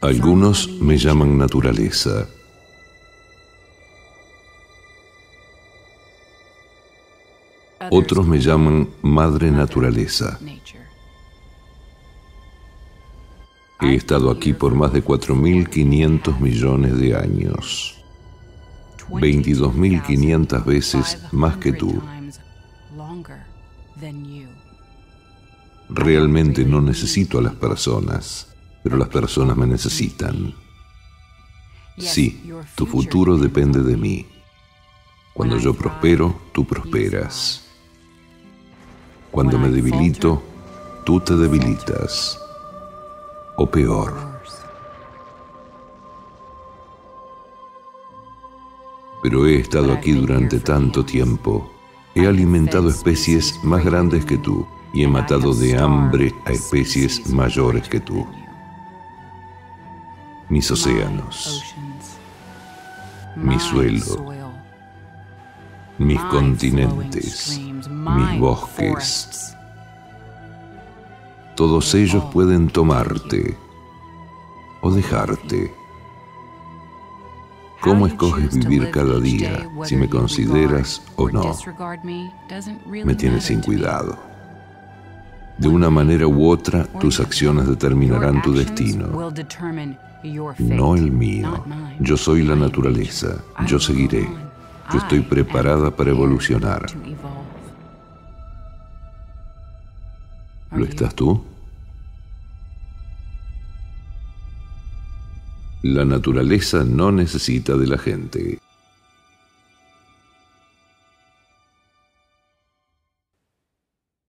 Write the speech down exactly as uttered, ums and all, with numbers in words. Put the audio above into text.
Algunos me llaman naturaleza. Otros me llaman madre naturaleza. He estado aquí por más de cuatro mil quinientos millones de años. veintidós mil quinientas veces más que tú. Realmente no necesito a las personas, pero las personas me necesitan. Sí, tu futuro depende de mí. Cuando yo prospero, tú prosperas. Cuando me debilito, tú te debilitas. O peor. Pero he estado aquí durante tanto tiempo. He alimentado especies más grandes que tú y he matado de hambre a especies mayores que tú. Mis océanos, mi suelo, mis continentes, mis bosques, todos ellos pueden tomarte o dejarte. ¿Cómo escoges vivir cada día, si me consideras o no? Me tienes sin cuidado. De una manera u otra, tus acciones determinarán tu destino, no el mío. Yo soy la naturaleza, yo seguiré. Yo estoy preparada para evolucionar. ¿Lo estás tú? La naturaleza no necesita de la gente.